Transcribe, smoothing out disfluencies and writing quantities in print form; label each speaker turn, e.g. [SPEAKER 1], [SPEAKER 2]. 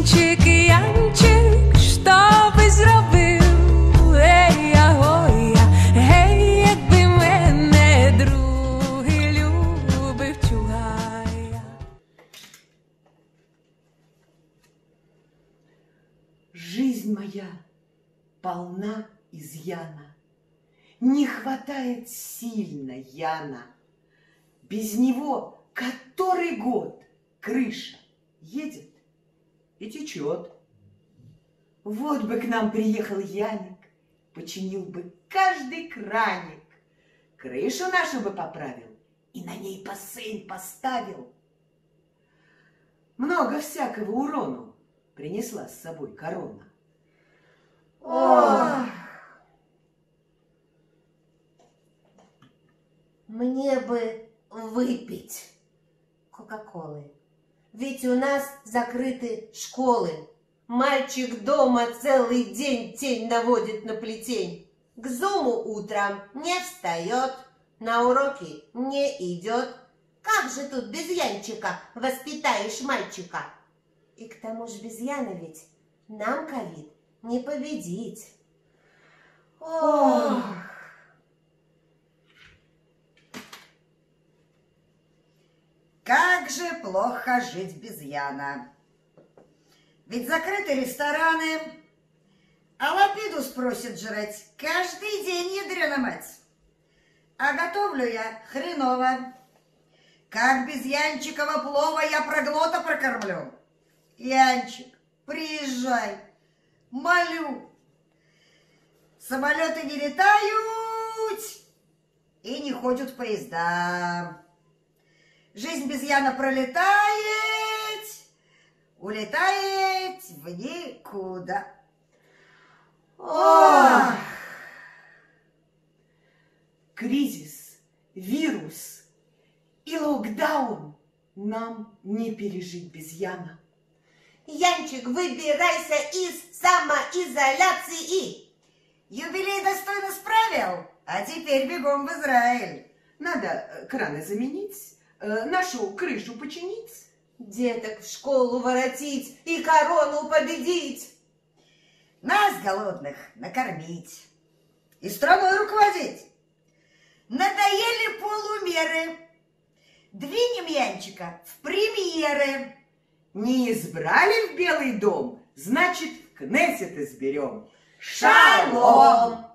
[SPEAKER 1] Янчик, Янчик, що би зробив? Ей, агоя, гей, якби мене другий любив, чугая.
[SPEAKER 2] Жизнь моя полна изъяна, не хватает сильно Яна. Без него который год крыша едет и течет. Вот бы к нам приехал Яник, починил бы каждый краник, крышу нашу бы поправил и на ней бассейн поставил. Много всякого урону принесла с собой корона.
[SPEAKER 3] Ох! Мне бы выпить кока-колы. Ведь у нас закрыты школы. Мальчик дома целый день тень наводит на плетень. К зуму утром не встает, на уроки не идет. Как же тут без Янчика воспитаешь мальчика? И к тому же без Яна ведь нам ковид не победить. Ох!
[SPEAKER 4] Как же плохо жить без Яна. Ведь закрыты рестораны, а лапидус просит жрать каждый день, ядрена мать. А готовлю я хреново. Как без Янчикова плова я проглота прокормлю. Янчик, приезжай, молю. Самолеты не летают и не ходят поезда. Жизнь без Яна пролетает, улетает в никуда. Ох!
[SPEAKER 2] Кризис, вирус и локдаун нам не пережить без Яна.
[SPEAKER 3] Янчик, выбирайся из самоизоляции.
[SPEAKER 4] Юбилей достойно справил, а теперь бегом в Израиль.
[SPEAKER 2] Надо краны заменить, нашу крышу починить.
[SPEAKER 3] Деток в школу воротить и корону победить.
[SPEAKER 4] Нас, голодных, накормить и страной руководить. Надоели полумеры. Двинем Янчика в премьеры.
[SPEAKER 2] Не избрали в Белый дом, значит, в Кнессет изберем.
[SPEAKER 4] Шалом!